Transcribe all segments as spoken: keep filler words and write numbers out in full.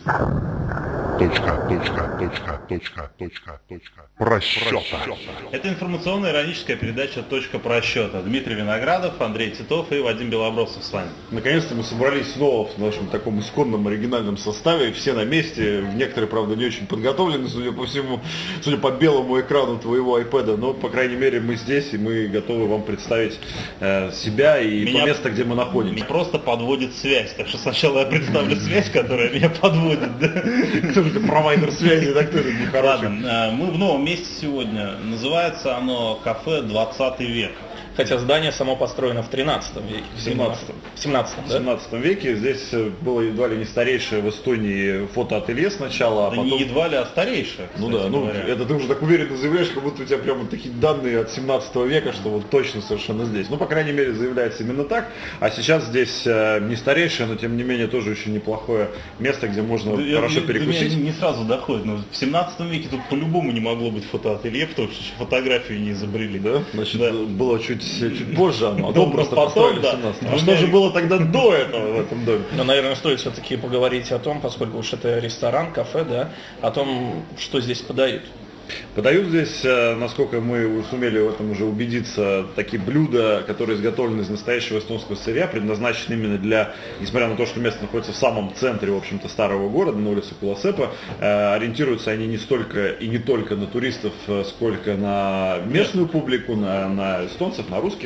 Точка, точка, точка, точка, точка, точка. Просчета. Это информационно-ироническая передача «Точка просчета». Дмитрий Виноградов, Андрей Титов и Вадим Белобросов с вами. Наконец-то мы собрались снова в нашем таком исконном оригинальном составе. Все на месте. Некоторые, правда, не очень подготовлены, судя по всему, судя по белому экрану твоего айпэда. Но, по крайней мере, мы здесь, и мы готовы вам представить э, себя и меня, то место, где мы находимся. Меня просто подводит связь. Так что сначала я представлю связь, которая меня подводит. Кто же провайдер связи, так тоже нехороший. Ладно, мы в новом месте сегодня. Называется оно «Кафе двадцатый век». Хотя здание само построено в тринадцатом веке. В семнадцатом. В семнадцатом, да? В семнадцатом веке. Здесь было едва ли не старейшее в Эстонии фотоателье сначала, а да потом... не едва ли, а старейшее. Ну да, ну говоря. Это ты уже так уверенно заявляешь, как будто у тебя прямо такие данные от семнадцатого века, что вот точно совершенно здесь. Ну, по крайней мере, заявляется именно так. А сейчас здесь э, не старейшее, но тем не менее тоже очень неплохое место, где можно да, хорошо я, перекусить. До меня не сразу доходит, но в семнадцатом веке тут по-любому не могло быть фотоателье, потому что фотографию не изобрели. Да? Значит, да. было чуть чуть позже оно, а потом просто потом, да. А что же было тогда до этого в этом доме? Ну, наверное, стоит все-таки поговорить о том, поскольку уж это ресторан, кафе, да, о том, что здесь подают. Подают здесь, насколько мы сумели в этом уже убедиться, такие блюда, которые изготовлены из настоящего эстонского сырья, предназначены именно для, несмотря на то, что место находится в самом центре, в общем-то, старого города, на улице Куласепа, ориентируются они не столько и не только на туристов, сколько на местную публику, на, на эстонцев, на русских.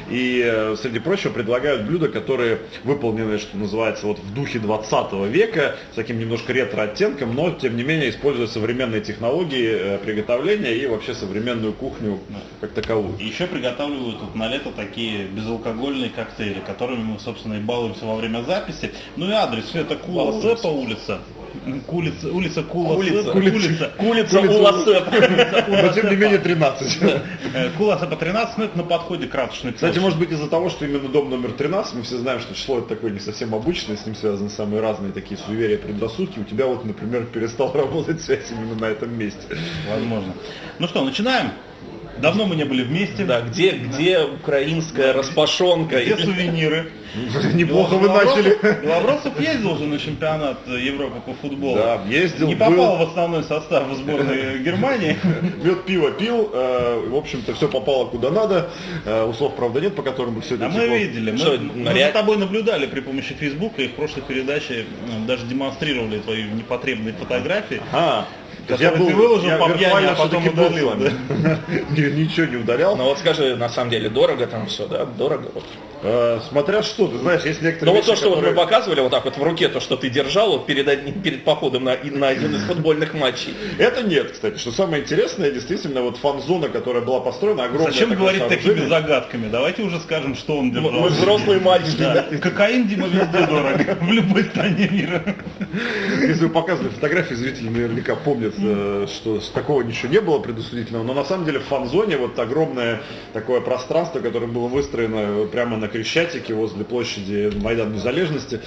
И, среди прочего, предлагают блюда, которые выполнены, что называется, вот в духе двадцатого века, с таким немножко ретро-оттенком, но, тем не менее, используя современные технологии приготовления и вообще современную кухню как таковую. И еще приготавливают тут на лето такие безалкогольные коктейли, которыми мы, собственно, и балуемся во время записи. Ну и адрес, это Куласепа улица. Улица, улица Куласепа. Улица, улица Уласепа. Но тем не менее тринадцать. Куласепа тринадцать, но это на подходе к Ратушной площади. Кстати, может быть из-за того, что именно дом номер тринадцать, мы все знаем, что число это такое не совсем обычное, с ним связаны самые разные такие суеверия, предрассудки. У тебя вот, например, перестал работать связь именно на этом месте. Возможно. Ну что, начинаем? Давно мы не были вместе. Да, где, где украинская распашонка? Где сувениры? Неплохо вы начали. Белобросов ездил уже на чемпионат Европы по футболу. Да, ездил. Не попал в основной состав сборной Германии. Мед пиво пил, в общем-то все попало куда надо. Услов, правда, нет, по которым бы все это А мы видели, мы, мы за тобой наблюдали при помощи Фейсбука и в прошлой передаче даже демонстрировали твои непотребные фотографии. А. Я был, ты выложил я по пьяни, а потом удалил. Да? Ничего не удалял. Ну вот скажи, на самом деле, дорого там все, да? Дорого. Вот. Э, смотря что, ты знаешь, есть некоторые Ну вещи, вот то, что которые... вот мы показывали вот так вот в руке, то, что ты держал вот перед, одним, перед походом на, на один из футбольных матчей. Это нет, кстати. Что самое интересное, действительно, вот фан-зона, которая была построена, огромная. Зачем говорить такими загадками? Давайте уже скажем, что он держал. Мы взрослые мальчики. Да. Кокаин, Дима, везде дорого. В любой стране мира. Если вы показывали фотографии, зрители наверняка помнят, что такого ничего не было предусудительного. Но на самом деле в фан-зоне вот огромное такое пространство, которое было выстроено прямо на Крещатике, возле площади Майдана Незалежности.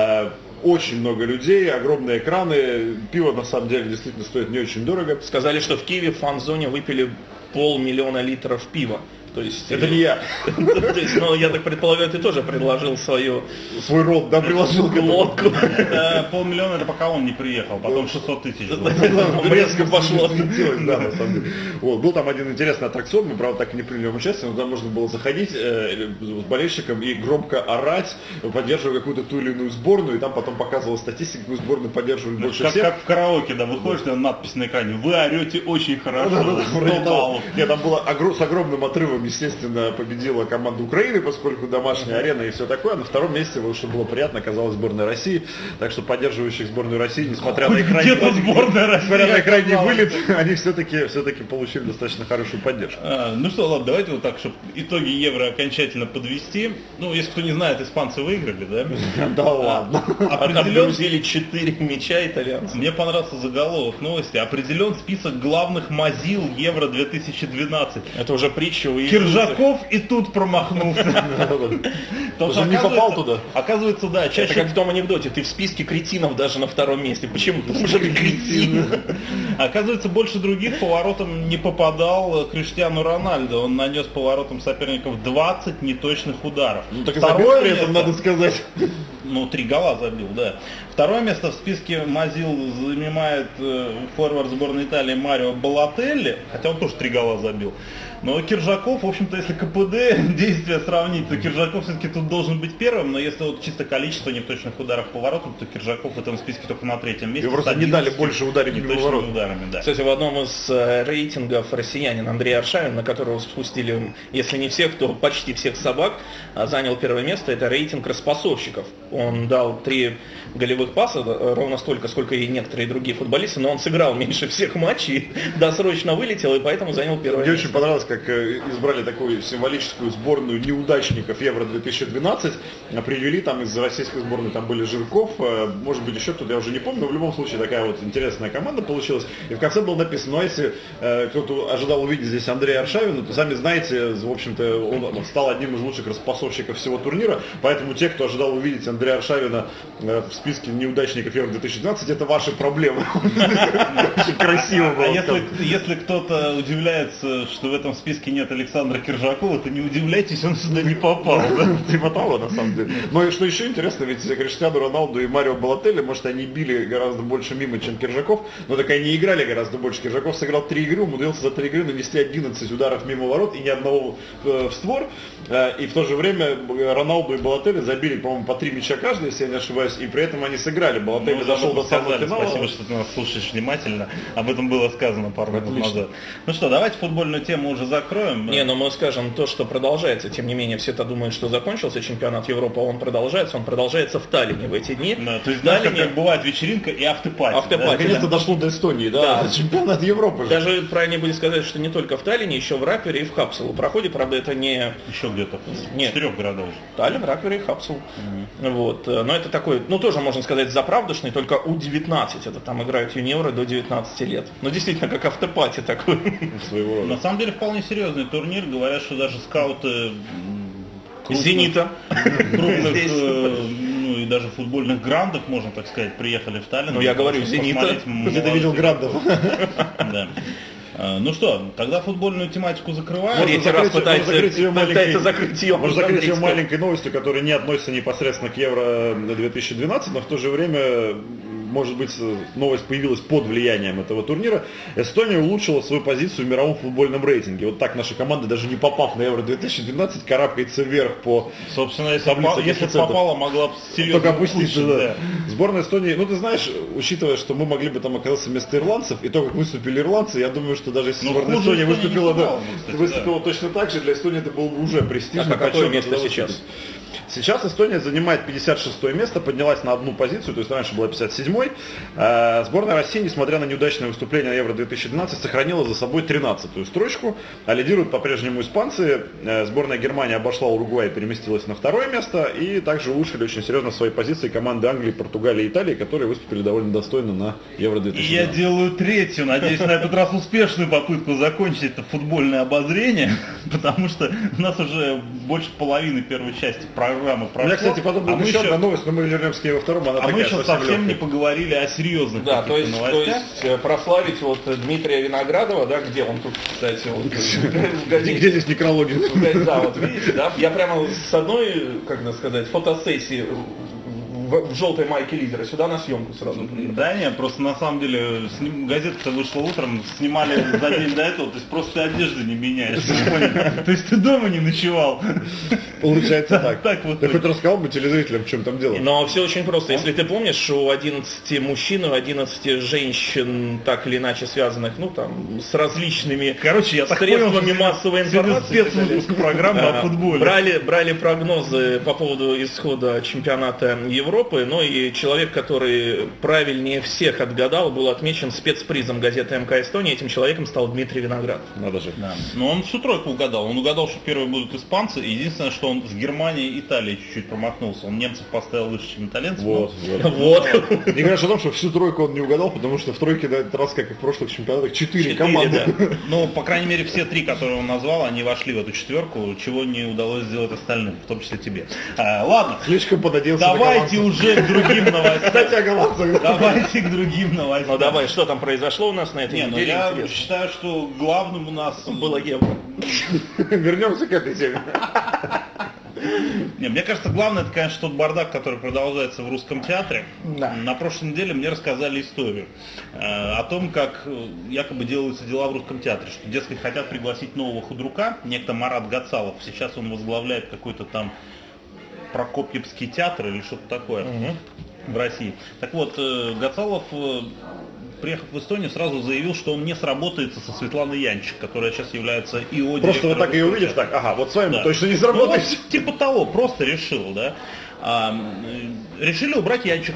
Очень много людей, огромные экраны. Пиво на самом деле действительно стоит не очень дорого. Сказали, что в Киеве в фан-зоне выпили полмиллиона литров пива. То есть, это не я. То есть, ну, я так предполагаю, ты тоже предложил свою... Свой род, да, приложил к лодку. Полмиллиона это пока он не приехал, потом шестьсот тысяч. Резко пошло. Да, на самом деле. Вот, был там один интересный аттракцион, мы, правда, так и не приняли участие, но там можно было заходить э, с болельщиком и громко орать, поддерживая какую-то ту или иную сборную, и там потом показывала статистика, какую сборную поддерживали больше как, всех. Как в караоке, да, выходишь, да. Надпись на экране, вы орете очень хорошо. Да, да, да, нет, там было с огромным отрывом, естественно, победила команда Украины, поскольку домашняя арена и все такое. На втором месте, что было приятно, оказалась сборная России. Так что поддерживающих сборную России, несмотря на крайний, несмотря на крайний вылет, они все-таки все-таки получили достаточно хорошую поддержку. А, ну что, ладно, давайте вот так, чтобы итоги Евро окончательно подвести. Ну, если кто не знает, испанцы выиграли, да? Да ладно. Отгрузили четыре мяча итальянцев. Мне понравился заголовок новости. Определен список главных мазил Евро две тысячи двенадцать. Это уже притча у Киржаков и тут промахнулся. Уже не попал туда. Оказывается, да, чаще... Это как в том анекдоте, ты в списке кретинов даже на втором месте. Почему? Потому что ты кретин. Оказывается, больше других поворотом не попадал Криштиану Рональдо. Он нанес поворотом соперников двадцать неточных ударов. Ну так и забил при этом, надо сказать. Ну, три гола забил, да. Второе место в списке Мазил занимает э, форвард сборной Италии Марио Балотелли, хотя он тоже три гола забил. Но Киржаков, в общем-то, если КПД действия сравнить, то Киржаков все-таки тут должен быть первым, но если вот чисто количество неточных ударов по воротам, то Киржаков в этом списке только на третьем месте. И просто не дали больше ударить мимо ворот. Ударами, да. Кстати, в одном из э, рейтингов россиянин Андрей Аршавин, на которого спустили, если не всех, то почти всех собак, занял первое место. Это рейтинг распасовщиков. Он дал три голевых паса, ровно столько, сколько и некоторые другие футболисты, но он сыграл меньше всех матчей, досрочно вылетел и поэтому занял первое Мне место. очень понравилось, как избрали такую символическую сборную неудачников Евро две тысячи двенадцать. Привели там из российской сборной, там были Жирков, может быть еще кто-то, я уже не помню, но в любом случае такая вот интересная команда получилась. И в конце было написано, ну а если э, кто-то ожидал увидеть здесь Андрея Аршавина, то сами знаете, в общем-то, он стал одним из лучших распасовщиков всего турнира, поэтому те, кто ожидал увидеть Андрея Аршавина э, в списке неудачников Евро две тысячи двенадцать, это ваши проблемы. Очень красиво было. А если кто-то удивляется, что в этом списке нет Александра Киржакова, то не удивляйтесь, он сюда не попал. Типа того, на самом деле. Но и что еще интересно, ведь Криштиану Роналду и Марио Балотелли, может, они били гораздо больше мимо, чем Киржаков, но так они играли гораздо больше. Киржаков сыграл три игры, умудрился за три игры нанести одиннадцать ударов мимо ворот и ни одного в створ. И в то же время Роналду и Балотелли забили, по-моему, по три мяча каждый, если я не ошибаюсь, и при этом они сыграли. Балотелли дошел до самого финала. Спасибо, что ты нас слушаешь внимательно. Об этом было сказано пару минут назад. Ну что, давайте футбольную тему уже закроем. Не, но мы скажем то, что продолжается. Тем не менее, все-то думают, что закончился чемпионат Европы, а он продолжается. Он продолжается в Таллине в эти дни. Да, то есть, в знаешь, Таллине... как бывает вечеринка и автопати. Автопати, да? Наконец-то дошло до Эстонии, да? Да. Чемпионат Европы. же. Даже правильнее будет сказать, что не только в Таллине, еще в Рапере и в Хапселу проходит. Правда, это не... Еще где-то. Нет. В четырех городах уже. Таллин, Рапер и Хапсел. Mm-hmm. Вот. Но это такой, ну тоже можно сказать, заправдошный, только У девятнадцать. Это там играют юниоры до девятнадцати лет. Ну действительно, как автопати такой. Своего рода. На самом деле вполне серьезный турнир. Говорят, что даже скауты крупных, Зенита. крупных, э, ну и даже футбольных грандов, можно так сказать, приехали в Таллин. Ну я говорю, Зенита. Где ты видел грандов? Да. Ну что, тогда футбольную тематику закрываем. Третий раз пытается, ее пытается закрыть ее. Можно закрыть ее маленькой новостью, которая не относится непосредственно к Евро две тысячи двенадцать, но в то же время, может быть, новость появилась под влиянием этого турнира. Эстония улучшила свою позицию в мировом футбольном рейтинге. Вот так наша команда, даже не попав на Евро две тысячи двенадцать, карабкается вверх по Собственно, если, таблице попала, если коэффициентов. попала, могла бы серьезно Только опуститься, ухудшить, да. Сборная Эстонии, ну ты знаешь, учитывая, что мы могли бы там оказаться вместо ирландцев, и то, как выступили ирландцы, я думаю, что даже если Ну, сборная хуже Эстонии Эстония выступила, не да, попала, кстати, выступила да. точно так же, для Эстонии это было бы уже престижно. А какое почетно место туда сейчас? выступить. Сейчас Эстония занимает пятьдесят шестое место, поднялась на одну позицию, то есть раньше была пятьдесят седьмой. Э, Сборная России, несмотря на неудачное выступление на Евро две тысячи двенадцать, сохранила за собой тринадцатую строчку, а лидируют по-прежнему испанцы. Э, Сборная Германии обошла Уругвай и переместилась на второе место, и также улучшили очень серьезно свои позиции команды Англии, Португалии и Италии, которые выступили довольно достойно на Евро две И тысячи я двенадцать. делаю третью, надеюсь, на этот раз успешную попытку закончить это футбольное обозрение, потому что у нас уже больше половины первой части программы У прошло. меня, кстати, потом а будет мы еще еще, одна новость, но мы вернемся к ней во втором, она а мы такая еще совсем совсем не легкая. поговорили о серьезных Да, то каких-то есть, то новостях. есть э, прославить вот Дмитрия Виноградова, да, где он тут, кстати, вот, в Где, газете. где здесь некрология? Да, вот видите, да, я прямо с одной, как это сказать, фотосессии в, в желтой майке лидера сюда на съемку сразу приехал. Да нет, просто на самом деле сним- газетка вышла утром, снимали за день до этого, то есть просто ты одежды не меняешь. То есть ты дома не ночевал. Получается так. Так вот. Ты хоть рассказал бы телезрителям, в чем там дело? Но все очень просто. Если ты помнишь, у одиннадцати мужчин и у одиннадцати женщин, так или иначе связанных, ну там, с различными Короче, я так понял, средствами что массовой сегодня информации. спецвыпуск программы о А, футболе. Брали, брали прогнозы по поводу исхода чемпионата Европы, но и человек, который правильнее всех отгадал, был отмечен спецпризом газеты МК Эстонии. Этим человеком стал Дмитрий Виноградов. Надо же. Да. Но он всю тройку угадал. Он угадал, что первые будут испанцы. И единственное, что он с Германией и Италией чуть-чуть промахнулся. Он немцев поставил выше, чем итальянцев. Вот, вот. Вот. Не говоришь о том, что всю тройку он не угадал, потому что в тройке на этот раз, как и в прошлых чемпионатах, четыре команды. да. Ну, по крайней мере, все три, которые он назвал, они вошли в эту четверку, чего не удалось сделать остальным, в том числе тебе. А, ладно, Слишком пододелся на давайте голландцев. уже к другим новостям. Кстати, о голландцах. Давайте к другим новостям. Ну давай, что там произошло у нас на этой Не, ну неделе? я Интересно. считаю, что главным у нас Было евро. Вернемся к этой теме. Не, мне кажется, главное, это, конечно, тот бардак, который продолжается в русском театре. Да. На прошлой неделе мне рассказали историю э, о том, как э, якобы делаются дела в русском театре. Что, дескать, хотят пригласить нового худрука, некто Марат Гацалов. Сейчас он возглавляет какой-то там Прокопьевский театр или что-то такое угу. в России. Так вот, э, Гацалов, э, приехав в Эстонию, сразу заявил, что он не сработается со Светланой Янчик, которая сейчас является ИО. Просто вот так ее увидишь, так, ага, вот с вами да. точно не сработаете. Ну, вот, типа того, просто решил, да. А, решили убрать Янчик.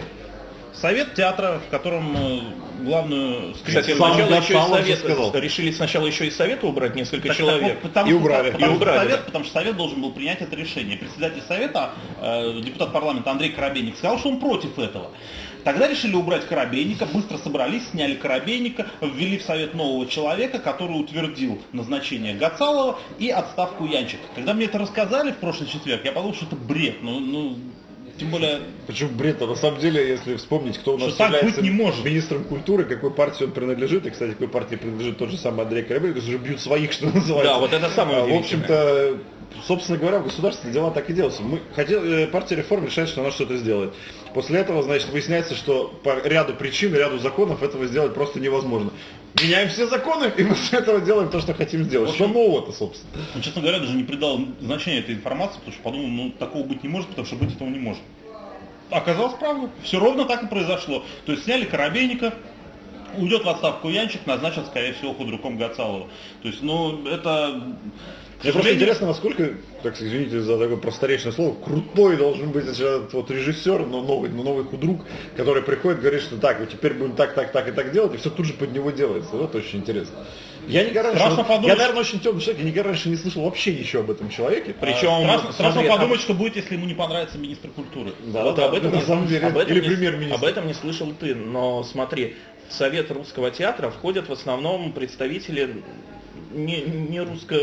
Совет театра, в котором э, главную... Кстати, сам сначала еще и совет, сказал. решили сначала еще и совета убрать несколько так, человек. Так, потому, и что, убрали. Потому, И что убрали совет, да. потому что совет должен был принять это решение. Председатель совета, э, депутат парламента Андрей Коробейник, сказал, что он против этого. Тогда решили убрать Коробейника, быстро собрались, сняли Коробейника, ввели в совет нового человека, который утвердил назначение Гацалова и отставку Янчик. Когда мне это рассказали в прошлый четверг, я подумал, что это бред. Ну, ну, тем более... Почему бред-то? На самом деле, если вспомнить, кто у нас что является не может. министром культуры, какой партии он принадлежит, и, кстати, какой партии принадлежит тот же самый Андрей Коробейник, то есть уже бьют своих, что называется. Да, вот это самое удивительное. В общем-то, собственно говоря, в государственные дела так и делаются. Мы хотели, партия реформ решает, что она что-то сделает. После этого, значит, выясняется, что по ряду причин, ряду законов этого сделать просто невозможно. Меняем все законы, и мы с этого делаем то, что хотим сделать. В общем, что нового-то, собственно? Ну, честно говоря, даже не придал значения этой информации, потому что подумал, ну, такого быть не может, потому что быть этого не может. Оказалось правда. Все ровно так и произошло. То есть сняли Коробейника, уйдет в отставку Янчик, назначат, скорее всего, худруком Гацалова. То есть, ну, это... Мне просто интересно, насколько, так извините за такое просторечное слово, крутой должен быть этот вот режиссер, но новый, но новый худрук, который приходит и говорит, что так, вот теперь будем так, так, так и так делать, и все тут же под него делается. Вот очень интересно. Я никогда раньше, вот, я, наверное, очень темный человек, я никогда раньше не слышал вообще ничего об этом человеке. Причем а, страшно, страшно подумать, а... что будет, если ему не понравится министр культуры. Да, вот да, об этом, на самом деле, об этом или не, премьер-министр. Об этом не слышал ты, но смотри, в Совет Русского театра входят в основном представители не, не русско...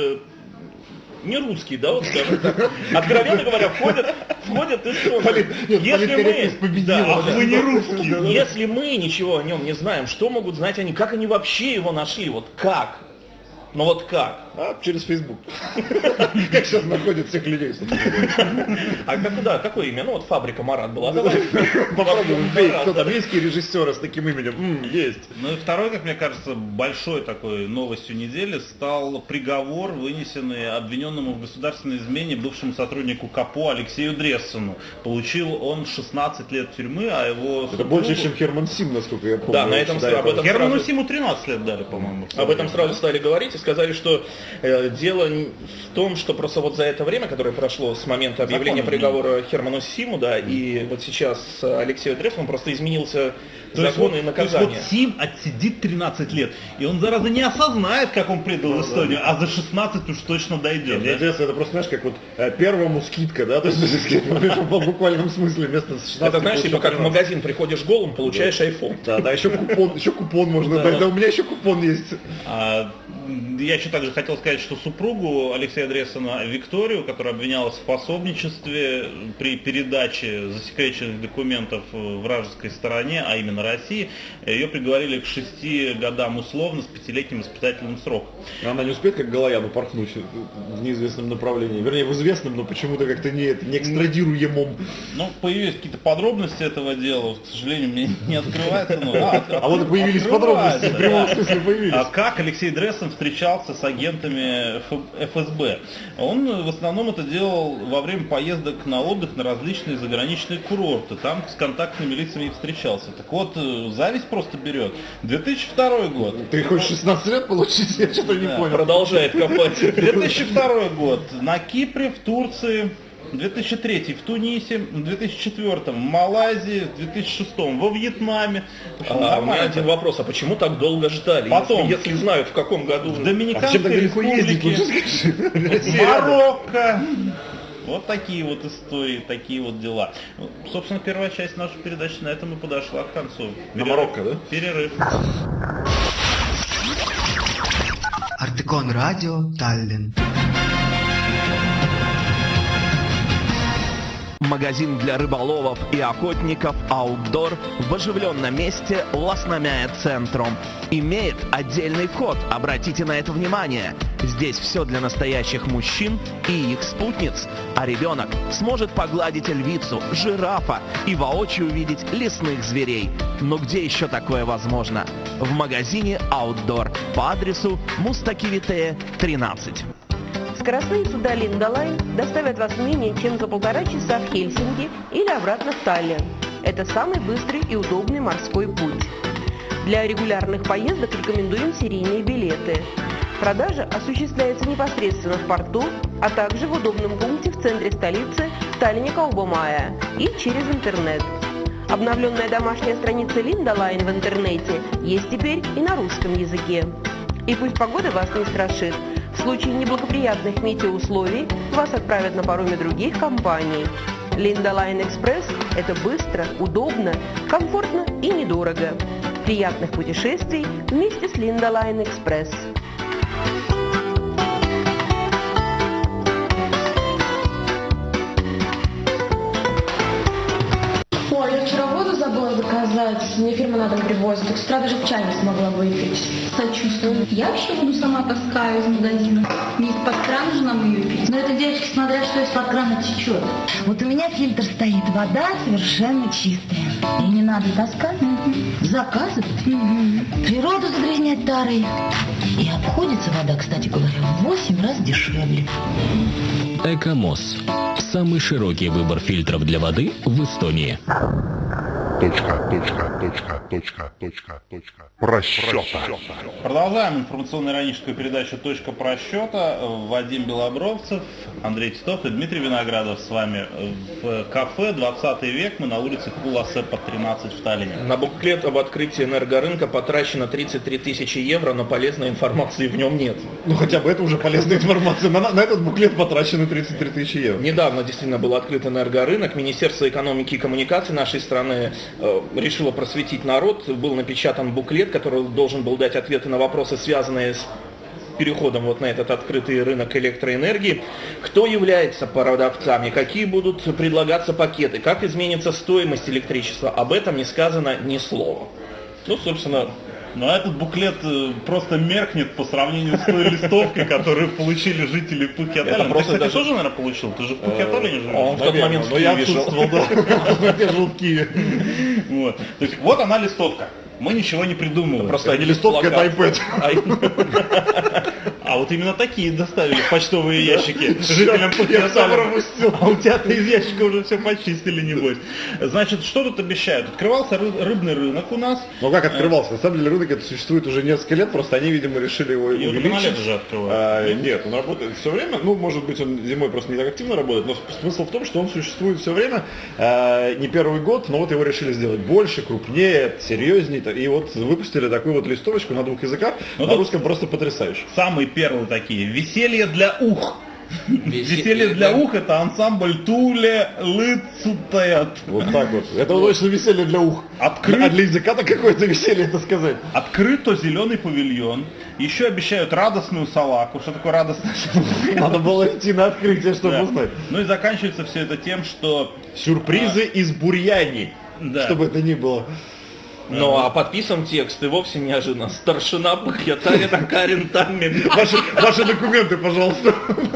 не русские, да, вот скажем так. Откровенно говоря, входят, входят эстонцы. Если мы, да, а вы не русские. Если мы ничего о нем не знаем, что могут знать они, как они вообще его нашли, вот как? Ну вот как? А, через Facebook. Как сейчас находят всех людей. А куда? Какое имя? Ну вот фабрика Марат была. Давай попробуем. Кто там есть режиссеры с таким именем? Есть. Ну и второй, как мне кажется, большой такой новостью недели стал приговор, вынесенный обвиненному в государственной измене бывшему сотруднику КАПО Алексею Дрессену. Получил он шестнадцать лет тюрьмы, а его... Это больше, чем Херман Сим, насколько я помню. Да, на этом Герману Симу тринадцать лет дали, по-моему. Об этом сразу стали говорить и сказали, что э, дело в том, что просто вот за это время, которое прошло с момента объявления Законом приговора Херману Симу, да, mm. и вот сейчас Алексею Дрессену просто изменился то закон вот, и наказание. То есть вот Сим отсидит тринадцать лет, и он, зараза, не осознает, как он предал да, Эстонию, да. а за шестнадцать уж точно дойдет. Мне интересно, это просто, знаешь, как вот первому скидка, да, то есть в буквальном смысле вместо шестнадцати. Это знаешь, типа как в магазин приходишь голым, получаешь айфон. Да, да, еще купон, еще купон можно дать, да у меня еще купон есть. Я еще также хотел сказать, что супругу Алексея Дрессена Викторию, которая обвинялась в пособничестве при передаче засекреченных документов вражеской стороне, а именно России, ее приговорили к шести годам условно с пятилетним испытательным сроком. Она не успеет, как Галаяну, порхнуть в неизвестном направлении, вернее в известном, но почему-то как-то не, не экстрадируемом. Ну, появились какие-то подробности этого дела, к сожалению, мне не открывается. Но... А, а вот появились подробности, в прямом смысле появились. А как Алексей Дрессен встречался с агентами эф эс бэ? Он в основном это делал во время поездок на отдых на различные заграничные курорты. Там с контактными лицами и встречался. Так вот, зависть просто берет. две тысячи второй год. Ты хочешь шестнадцать лет получить? Я что-то не да. понял. Продолжает копать. две тысячи второй год. На Кипре, в Турции. две тысячи третий в Тунисе, в две тысячи четвёртом в Малайзии, в две тысячи шестом во Вьетнаме. А, у меня один вопрос, а почему так долго ждали? Потом, если, если знают в каком году. В Доминиканской а Республике, Марокко. Вот такие вот истории, такие вот дела. Собственно, первая часть нашей передачи на этом и подошла к концу. На Марокко, да? Перерыв. Артекон радио Таллин. Магазин для рыболовов и охотников «Аутдор» в оживленном месте Ласномяя центром. Имеет отдельный вход, обратите на это внимание. Здесь все для настоящих мужчин и их спутниц, а ребенок сможет погладить львицу, жирафа и воочию увидеть лесных зверей. Но где еще такое возможно? В магазине «Аутдор» по адресу Мустакивитея, тринадцать. Скоростные суда Линда Лайн доставят вас менее чем за полтора часа в Хельсинки или обратно в Таллин. Это самый быстрый и удобный морской путь. Для регулярных поездок рекомендуем серийные билеты. Продажа осуществляется непосредственно в порту, а также в удобном пункте в центре столицы в Таллине Каубомая и через интернет. Обновленная домашняя страница Линда Лайн в интернете есть теперь и на русском языке. И пусть погода вас не страшит. В случае неблагоприятных метеоусловий вас отправят на пароме других компаний. Линда Лайн Экспресс – это быстро, удобно, комфортно и недорого. Приятных путешествий вместе с Линда Лайн Экспресс. Ой, я вчера воду забыла заказать, мне фирма на дом привозит, так с утра даже в чай не смогла выпить. Сочувствую. Я вообще воду сама таскаю из магазина. Не из-под крана же нам ее пить. Но это, девочки, смотря что из-под крана течет. Вот у меня фильтр стоит, вода совершенно чистая. И не надо таскать. Угу. Заказывать. Угу. Природу загрязнять тарой. И обходится вода, кстати говоря, в восемь раз дешевле. Экомос. Самый широкий выбор фильтров для воды в Эстонии. Точка, точка, точка, точка, точка, точка. Просчета. Продолжаем информационно-ироническую передачу «Точка просчета». Вадим Белобровцев, Андрей Титов и Дмитрий Виноградов с вами в кафе «двадцатый век». Мы на улице Куласепа, тринадцать в Таллине. На буклет об открытии энергорынка потрачено тридцать три тысячи евро, но полезной информации в нем нет. Ну хотя бы это уже полезная информация. На, на этот буклет потрачено тридцать три тысячи евро. Недавно действительно был открыт энергорынок. Министерство экономики и коммуникаций нашей страны э, решило просветить народ. Был напечатан буклет, который должен был дать ответы на вопросы, связанные с переходом вот на этот открытый рынок электроэнергии. Кто является продавцами, какие будут предлагаться пакеты, как изменится стоимость электричества. Об этом не сказано ни слова. Ну, собственно... Ну а этот буклет просто меркнет по сравнению с той листовкой, которую получили жители Пхукеталина. Ты, кстати, даже... тоже, наверное, получил? Ты же в Пхукеталине живешь? Он в тот момент в Киеве жил. Я жил в Киеве. Вот. То есть вот она листовка. Мы ничего не придумываем. Просто не листовка, это iPad. А вот именно такие доставили в почтовые ящики жителям Пхукеталина. А у тебя-то из ящика уже все почистили, небось. Значит, что тут обещают? Открывался ры- рыбный рынок у нас. Ну как открывался? На самом деле рынок это существует уже несколько лет, просто они, видимо, решили его и увеличить. Уже открывают. А, нет, он работает все время. Ну, может быть, он зимой просто не так активно работает, но смысл в том, что он существует все время. А, не первый год, но вот его решили сделать больше, крупнее, серьезнее. И вот выпустили такую вот листовочку на двух языках. Ну, на русском просто потрясающе. Самые первые такие. Веселье для ух. Веселье для ух — это ансамбль Туле Лыцутет. Вот так вот. Это точно веселье для ух. Открыт... А для языка-то какое-то веселье, это сказать. Открыто зеленый павильон. Еще обещают радостную салаку. Что такое радостная салака? Надо было идти на открытие, чтобы да. узнать. Ну и заканчивается все это тем, что... Сюрпризы а... из Бурьяни. Да. Чтобы это ни было. Ну, а подписан текст, и вовсе неожиданно. Старшина Пхукеталина Карин Тамми. Ваши, ваши документы, пожалуйста.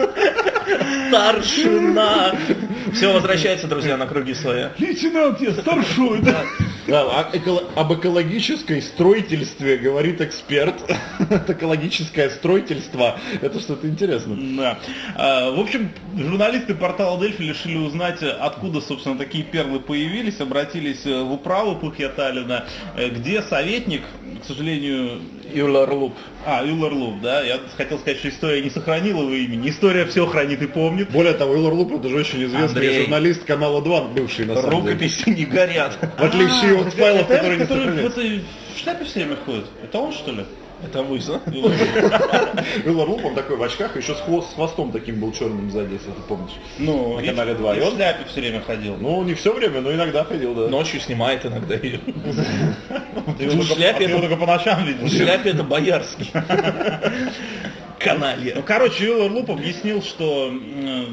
Старшина. Все возвращается, друзья, на круги своя. Лейтенант, я старшой, да. Да, об экологической строительстве говорит эксперт. Это экологическое строительство. Это что-то интересное. Да. А, в общем, журналисты портала Дельфи решили узнать, откуда, собственно, такие перлы появились. Обратились в управу Пхукеталина, где советник, к сожалению... Юларлуп. А, Юларлуп, да. Я хотел сказать, что история не сохранила его имени. История все хранит и помнит. Более того, Юларлуп — это же очень известный Андрей. журналист канала два, бывший на самом деле. Рукописи не горят. В отличие от файлов, которые не сохраняются. В шляпе все время ходит. Это он, что ли? Это вы, да? Юларлуп, он такой в очках, еще с, хвост, с хвостом таким был черным сзади, если ты помнишь. Ну, на канале два. И он в шляпе все время ходил. Ну, не все время, но иногда ходил, да. Ночью снимает иногда ее. В шляпе только по ночам видел. В шляпе это боярский. Каналья. Ну, короче, Юларлуп объяснил, что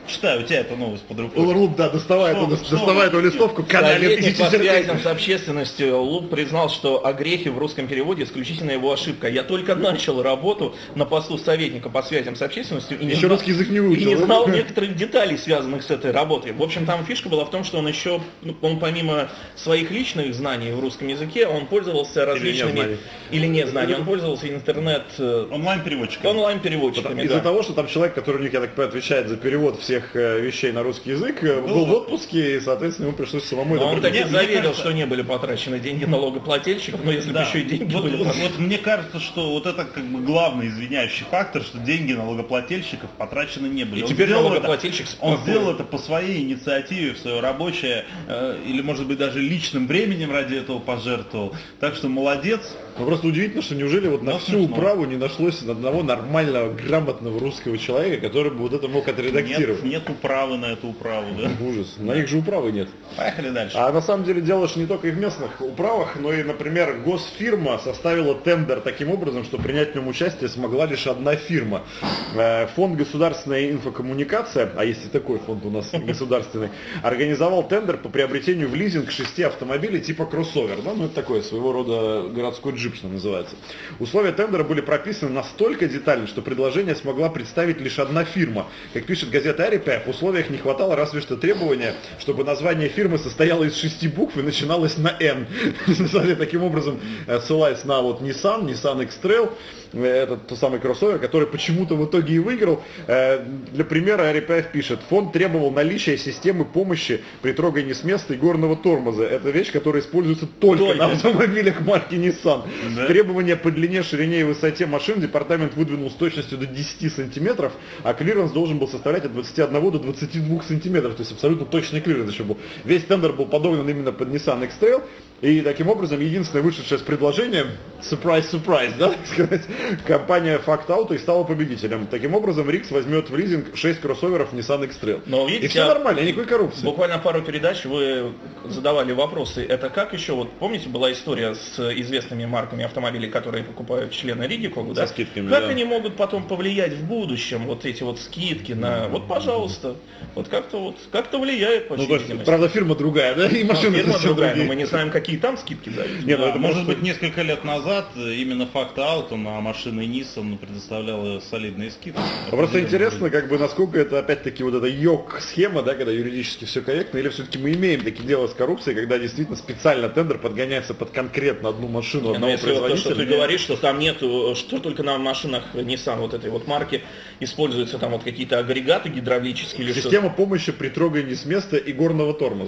Читай, у тебя эта новость под рукой. Overlook, да, доставай, Что- эту, что доставай эту листовку, канале Советник по тысячи связям с общественностью Луп признал, что огрехи в русском переводе исключительно его ошибка. Я только начал работу на посту советника по связям с общественностью и не, Еще знал, русский язык не и выучил. не знал некоторых деталей, связанных с этой работой. В общем, там фишка была в том, что он еще, ну, он помимо своих личных знаний в русском языке, он пользовался различными... незнаний. Или не знаний. Он пользовался интернет... э, Онлайн-переводчиками. онлайн-переводчиками, Из-за да. того, что там человек, который у них, я так понимаю, отвечает за перевод всех э, вещей на русский язык, э, был в отпуске, и, соответственно, ему пришлось самому Но это он придумать. таки Мне- мне заверил, кажется- что не были потрачены деньги налогоплательщиков, но если бы Да. еще и деньги вот, были вот- потрачены. вот мне кажется, что вот это как бы главный извиняющий фактор, что деньги налогоплательщиков потрачены не были. И Он теперь сделал налогоплательщик это, он спокоен. сделал это по своей инициативе, в свое рабочее, э, или может быть даже личным временем ради этого пожертвовал. Так что молодец. Ну просто удивительно, что неужели вот на Но всю смешно. управу не нашлось одного нормального, грамотного русского человека, который бы вот это мог отредактировать. Нет, нет управы на эту управу, да? Ужас. На них же управы нет. Поехали дальше. А на самом деле дело же не только и в местных управах, но и, например, госфирма составила тендер таким образом, что принять в нем участие смогла лишь одна фирма. Э, Фонд государственная инфокоммуникация, а есть и такой фонд у нас государственный, организовал тендер по приобретению в лизинг шести автомобилей типа кроссовер. Да? Ну это такое своего рода городской джип, что называется. Условия тендера были прописаны настолько детально, что предложение смогла представить лишь одна фирма. Как пишет газета Арипя, в условиях не хватало разве что требования, чтобы название фирмы состояло из шести букв и начиналось на N. Таким образом, ссылаясь на вот Nissan, Nissan X-Trail, этот тот самый кроссовер, который почему-то в итоге и выиграл. Для примера Арипяев пишет: фонд требовал наличия системы помощи при трогании с места и горного тормоза. Это вещь, которая используется только, только. на автомобилях марки Nissan. Да. Требования по длине, ширине и высоте машин департамент выдвинул с точностью до десяти сантиметров, а клиренс должен был составлять от двадцати одного до двадцати двух сантиметров. То есть абсолютно точный клиренс еще был. Весь тендер был подогнан именно под Nissan X-Trail. И таким образом, единственное вышедшее с предложением, surprise, surprise, да, так сказать, компания Fact Auto и стала победителем. Таким образом, Рикс возьмет в лизинг шесть кроссоверов Nissan X-Trail. Но, видите, и все нормально, никакой коррупции. Буквально пару передач вы задавали вопросы. Это как еще, вот помните, была история с известными марками автомобилей, которые покупают члены Риги, да? Со скидками, Как да. они могут потом повлиять в будущем, вот эти вот скидки на, вот пожалуйста, вот как-то вот, как-то влияет, по ну, всей то есть, видимости. правда, фирма другая, да, и машина Фирма совсем другая, другие. но мы не знаем, какие там скидки дают. Нет, ну, да, это может просто- быть, несколько лет назад именно Fact Auto на машины Nissan предоставляла солидные скидки. Просто интересно, как бы, насколько это опять-таки вот эта йог-схема, да, когда юридически все корректно, или все-таки мы имеем такие дела с коррупцией, когда действительно специально тендер подгоняется под конкретно одну машину, Но одного если вот то, что ты производителя. говоришь, что там нету, что только на машинах Nissan вот этой вот марки используются там вот какие-то агрегаты гидравлические или что-то. Система помощи при трогании с места и горного тормоза.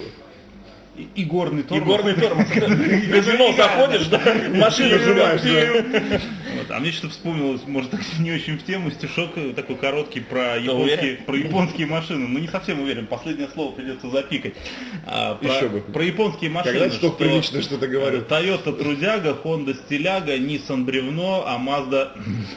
И, и горный И тормоз. горный тормоз. В казино заходишь, да, машину Нажимаешь, живешь. Вот. А мне что-то вспомнилось, может, так не очень в тему, стишок такой короткий про уверен? японские, про японские машины. Ну, не совсем уверен, последнее слово придется запикать. А, про, Еще бы. про японские машины. Когда что прилично что-то говорю. Toyota трудяга, Honda стиляга, Nissan бревно, а Mazda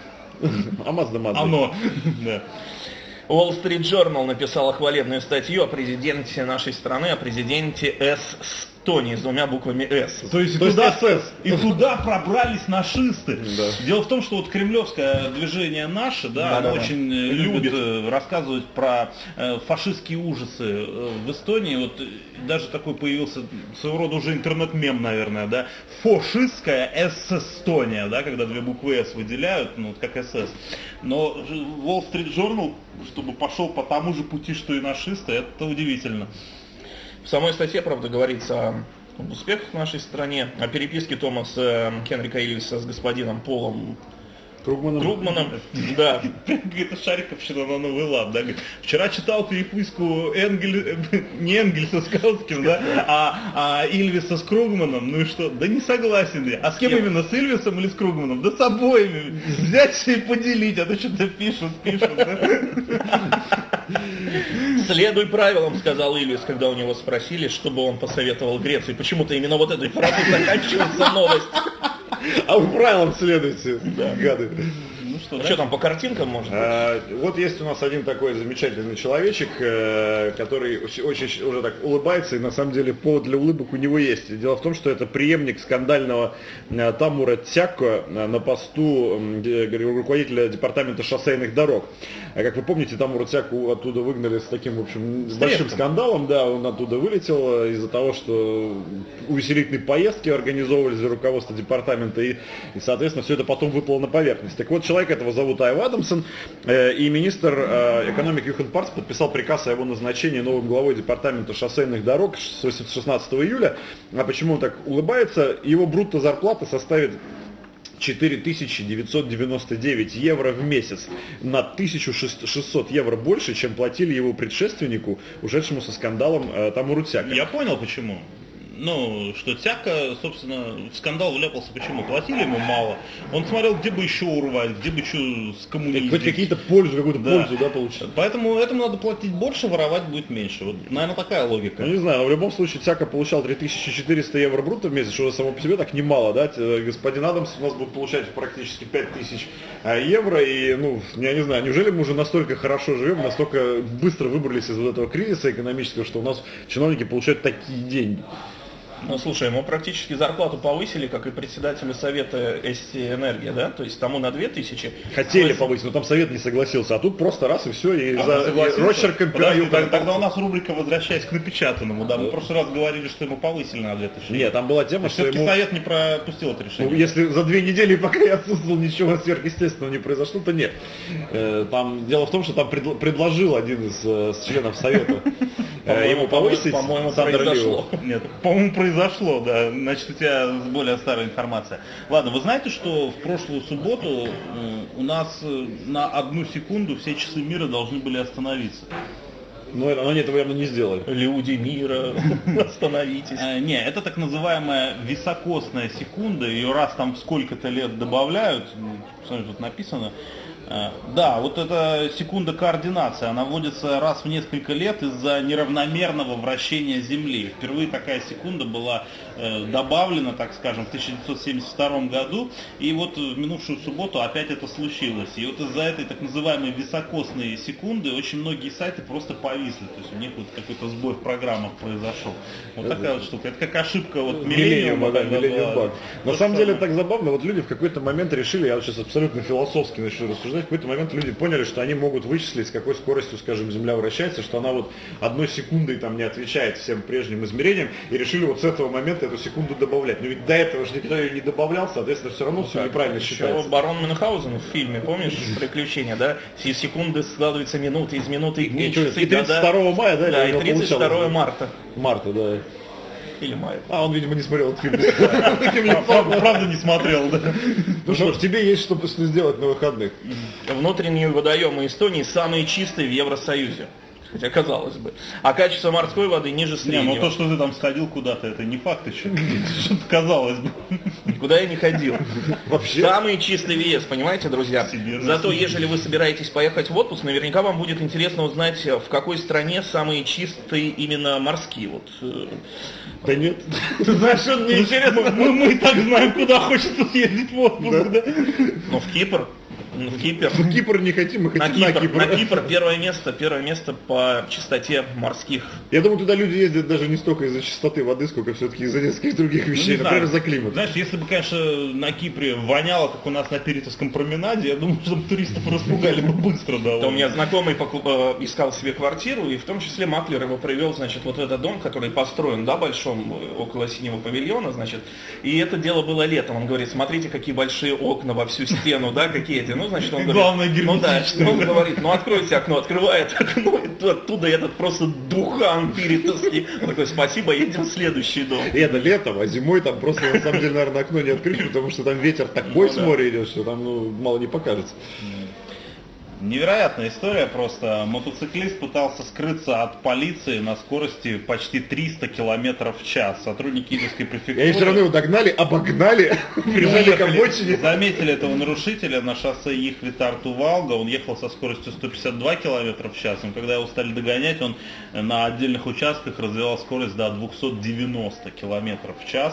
А Мазда Мазда. оно. Да. Wall Street Journal написала хвалебную статью о президенте нашей страны, о президенте Эстонии с двумя буквами С. То есть, и То есть туда, эс эс. и туда пробрались нашисты. Да. Дело в том, что вот кремлевское движение наше, да, Да, оно да, да. очень э, любит э, рассказывать про э, фашистские ужасы э, в Эстонии. Вот э, даже такой появился своего рода уже интернет-мем, наверное, да. Фашистская Эс-Эстония, да, когда две буквы С выделяют, ну вот как СС. Но же Wall Street Journal, чтобы пошел по тому же пути, что и нашисты, это удивительно. В самой статье, правда, говорится об успехах в нашей стране, о переписке Томаса Хенрика Ильвиса с господином Полом Кругманом. Кругманом. Да. Какая-то шариковщина на новый лад, да? Говорит, вчера читал переписку Энгель... не Энгельса с Каутским, да, а, а Ильвиса с Кругманом. Ну и что? Да не согласен я. А с кем Кем? именно? С Ильвисом или с Кругманом? Да с обоими. Взять и поделить, а то что-то пишут, пишут, да? Следуй правилам, сказал Ильвис, когда у него спросили, чтобы он посоветовал Греции. Почему-то именно вот этой фразой заканчивается новость. А вы правилам следуйте, гады. Ну что что? Что там по картинкам может быть? А, вот есть у нас один такой замечательный человечек, э, который очень, очень уже так улыбается, и на самом деле повод для улыбок у него есть. Дело в том, что это преемник скандального э, Тамура Цяко э, на посту э, руководителя департамента шоссейных дорог. А как вы помните, Тамура Цяко оттуда выгнали с таким, в общем, с большим скандалом, да, он оттуда вылетел из-за того, что увеселительные поездки организовывались за руководство департамента, и, и соответственно, все это потом выплыло на поверхность. Так вот, человек этого зовут Айва Адамсон, э, и министр э, экономики Юхан Парц подписал приказ о его назначении новым главой департамента шоссейных дорог с шестнадцатого июля. А почему он так улыбается? Его брутто зарплата составит четыре тысячи девятьсот девяносто девять евро в месяц, на тысячу шестьсот евро больше, чем платили его предшественнику, ушедшему со скандалом э, Тамуру Цяко. Я понял почему. Ну, что Цяко, собственно, в скандал вляпался, почему? Платили ему мало. Он смотрел, где бы еще урвать, где бы что скоммунизировать. Хоть какие-то пользу, какую-то да. пользу, да, получить. Поэтому этому надо платить больше, воровать будет меньше. Вот, наверное, такая логика. Ну, не знаю, но в любом случае Цяко получал три тысячи четыреста евро брутто в месяц, что уже само по себе так немало, да. Господин Адамс у нас будет получать практически пять тысяч евро, и, ну, я не знаю, неужели мы уже настолько хорошо живем, настолько быстро выбрались из вот этого кризиса экономического, что у нас чиновники получают такие деньги. Ну, слушай, ему практически зарплату повысили, как и председателю совета СТ Энергия, да? То есть тому на две тысячи. Хотели повысить, но там совет не согласился, а тут просто раз и все, и а за росчерком пера. Тогда у нас рубрика «Возвращаясь к напечатанному», да? Мы в прошлый раз говорили, что ему повысили на две тысячи. Нет, там была тема, что ему... совет не пропустил это решение. Ну, если за две недели, пока я отсутствовал, ничего сверхъестественного не произошло, то нет. Там дело в том, что там предложил один из членов совета ему повысить. По-моему, произошло. Нет, по-моему, произошло, да. Значит, у тебя более старая информация. Ладно, вы знаете, что в прошлую субботу у нас на одну секунду все часы мира должны были остановиться? Но они этого явно не сделали. Люди мира, остановитесь. А, не, это так называемая високосная секунда, ее раз там сколько-то лет добавляют, смотри, тут написано. Да, вот эта секунда координации, она вводится раз в несколько лет из-за неравномерного вращения Земли. Впервые такая секунда была э, добавлена, так скажем, в тысяча девятьсот семьдесят втором году, и вот в минувшую субботу опять это случилось. И вот из-за этой так называемой високосной секунды очень многие сайты просто повисли, то есть у них вот какой-то сбой в программах произошел. Вот это, такая вот штука. Это как ошибка вот миллениума. Да, да, на самом деле так забавно, вот люди в какой-то момент решили, я вот сейчас абсолютно философски начну рассуждать, в какой-то момент люди поняли, что они могут вычислить, с какой скоростью, скажем, Земля вращается, что она вот одной секундой там не отвечает всем прежним измерениям, и решили вот с этого момента эту секунду добавлять. Но ведь до этого же никто ее не добавлял, соответственно, все равно все неправильно считается. Барон Мюнхгаузен в фильме, помнишь, «Приключения», да? Из секунды складываются минуты, из минуты и часы, и тридцать второго мая, да? Да, и тридцать второго марта. Марта, да. Или мая. А, он, видимо, не смотрел этот фильм. Правда не смотрел, да. Ну что ж, тебе есть что сделать на выходных. Внутренние водоемы Эстонии самые чистые в Евросоюзе. Хотя казалось бы. А качество морской воды ниже среднего. Не, ну то, что ты там сходил куда-то, это не факт еще. Что-то казалось бы. Никуда я не ходил. Вообще. Самый чистый в ЕС, понимаете, друзья? Зато, если вы собираетесь поехать в отпуск, наверняка вам будет интересно узнать, в какой стране самые чистые именно морские. Вот. Да нет. Ты знаешь, что мне интересно, мы, мы и так знаем, куда хочется съездить в отпуск, да? Ну, в Кипр. В Кипр. В Кипр не хотим, мы хотим на Кипр. На Кипр первое место, первое место по чистоте морских. Я думаю, туда люди ездят даже не столько из-за чистоты воды, сколько все-таки из-за нескольких других вещей, ну, например, за климат. Знаешь, если бы, конечно, на Кипре воняло, как у нас на Перитовском променаде, я думаю, что туристов распугали бы быстро. Да, у меня знакомый искал себе квартиру, и в том числе маклер его привел, значит, вот в этот дом, который построен, да, большом, около синего павильона, значит, и это дело было летом. Он говорит, смотрите, какие большие окна во всю стену, да, какие эти, ну, значит, он Главное, говорит, ну да, он говорит, ну откройте окно, открывает окно, и оттуда этот просто духан перитовский. Он такой, спасибо, едем в следующий дом. И это летом, а зимой там просто, на самом деле, наверное, окно не открыть, потому что там ветер такой ну, с моря да. идет, что там ну, мало не покажется. Невероятная история просто. Мотоциклист пытался скрыться от полиции на скорости почти триста километров в час. Сотрудники Идовской префектуры... И они все равно его догнали, обогнали, прижали к обочине. Заметили этого нарушителя на шоссе Ихви-Тарту-Валга. Он ехал со скоростью сто пятьдесят два километра в час. Но когда его стали догонять, он на отдельных участках развивал скорость до двухсот девяноста километров в час.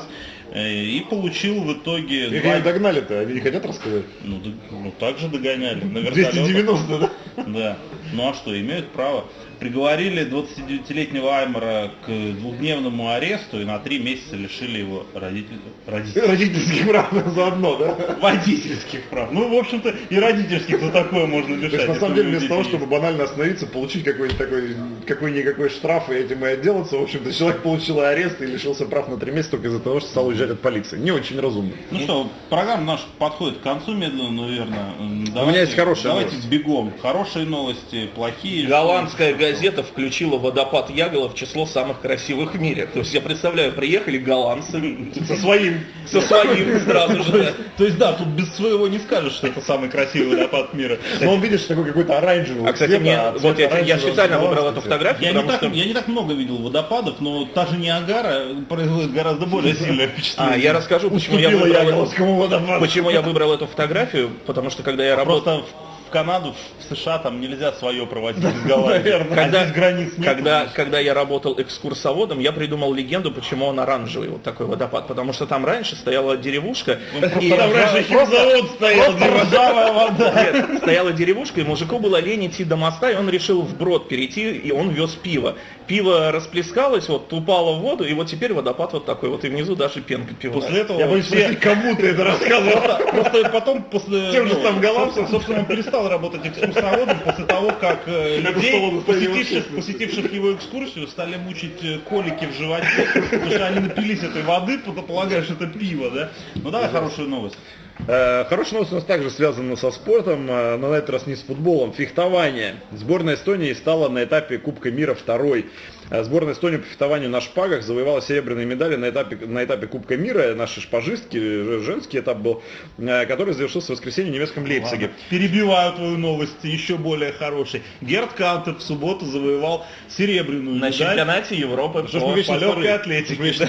И получил в итоге... Их два... не догнали-то, они не хотят рассказать? Ну, д... ну так же догоняли. На двести девяносто, да? Да. Ну а что, имеют право. Приговорили двадцатидевятилетнего Аймара к двухдневному аресту и на три месяца лишили его родитель... родитель... родительских прав заодно, да? Водительских прав. Ну, в общем-то, и родительских за такое можно лишать. То есть, на самом деле, вместо того, чтобы банально остановиться, получить какой-нибудь такой, какой-никакой штраф и этим и отделаться, в общем-то, человек получил арест и лишился прав на три месяца только из-за того, что стал уезжать от полиции. Не очень разумно. Ну что, программа наша подходит к концу медленно, но верно. Давайте, У меня есть хорошая Давайте новость. бегом. Хорошие новости, плохие. Голландская газета включила водопад Ягола в число самых красивых в мире. То есть я представляю, приехали голландцы со своим, со своим сразу же. Да. То есть да, тут без своего не скажешь, что это самый красивый водопад мира. Но он, видишь, такой какой-то оранжевый. А, кстати, цвета, мне, а вот я, я специально выбрал эту цвет. фотографию, Я не, так, что... я не так много видел водопадов, но та же Ниагара производит гораздо более сильное впечатление. А, я расскажу, почему я, я выбрал, почему я выбрал эту фотографию, потому что когда я а работал... В Канаду, в США там нельзя свое проводить из Голландии. Когда, а здесь границ нет. Когда, когда я работал экскурсоводом, я придумал легенду, почему он оранжевый, вот такой водопад. Потому что там раньше стояла деревушка. И там раньше химзавод стоял, ржавая вода. Нет, стояла деревушка, и мужику было лень идти до моста, и он решил вброд перейти, и он вез пиво. Пиво расплескалось, вот упало в воду, и вот теперь водопад вот такой вот, и внизу даже пенка пивная. После этого я боюсь спросить, кому ты это рассказывал. Просто потом, после... Тем же самым голландцам, собственно, он перестал работать экскурсоводом после того, как людей, посетивших, посетивших его экскурсию, стали мучить колики в животе, потому что они напились этой воды, полагая, что это пиво, да? Ну давай хорошую новость. Хорошая новость у нас также связана со спортом, но на этот раз не с футболом. Фехтование. Сборная Эстонии стала на этапе Кубка мира второй. Сборная Эстонии по фехтованию на шпагах завоевала серебряные медали на этапе, на этапе Кубка мира. Наши шпажистки, женский этап был, который завершился в воскресенье в немецком Лейпциге. Ладно. Перебиваю твою новость, еще более хорошей. Герд Кантер в субботу завоевал серебряную на медаль. чемпионате Европы по легкой атлетике.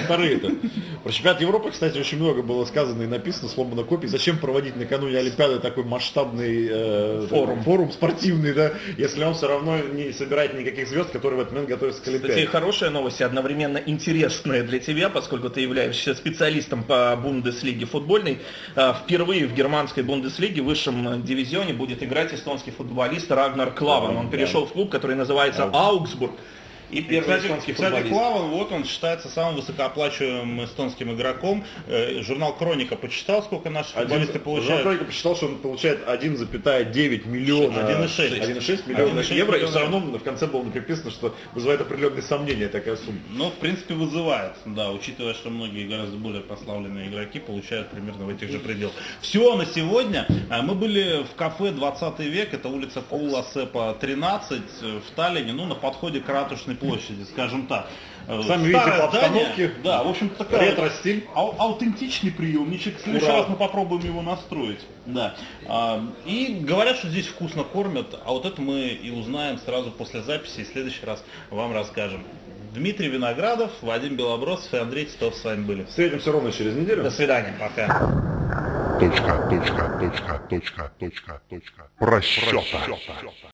Про чемпионат Европы, кстати, очень много было сказано и написано, сломано копий. Зачем проводить накануне Олимпиады такой масштабный э, форум. форум спортивный, да, если он все равно не собирает никаких звезд, которые в этот момент готовятся к Олимпиаде. Кстати, хорошая новость и одновременно интересная для тебя, поскольку ты являешься специалистом по Бундеслиге футбольной. Впервые в германской Бундеслиге в высшем дивизионе будет играть эстонский футболист Рагнар Клаван. Он перешел в клуб, который называется Аугсбург. И первый кстати, эстонский кстати, футболист. Клаван, вот он считается самым высокооплачиваемым эстонским игроком. Э, журнал Хроника почитал, сколько наши футболисты получают. Журнал Хроника посчитал, что он получает один целых девять миллиона. один целых шесть один целых шесть миллиона евро. И все равно в конце было написано, что вызывает определенные сомнения такая сумма. Ну, в принципе, вызывает, да, учитывая, что многие гораздо более прославленные игроки получают примерно в этих же пределах. Все на сегодня. Мы были в кафе двадцатый век, это улица Кула Сепа тринадцать в Таллине, ну, на подходе к Ратушной площади, скажем так. Сами видите по обстановке, да, в общем-то, такая ретро-стиль. Ау- аутентичный приемничек. В следующий раз мы попробуем его настроить. Да. А, и говорят, что здесь вкусно кормят, а вот это мы и узнаем сразу после записи, и в следующий раз вам расскажем. Дмитрий Виноградов, Вадим Белобросов и Андрей Титов с вами были. Встретимся ровно через неделю. До свидания. Пока. Точка, точка, точка, точка, точка, точка. Расчета.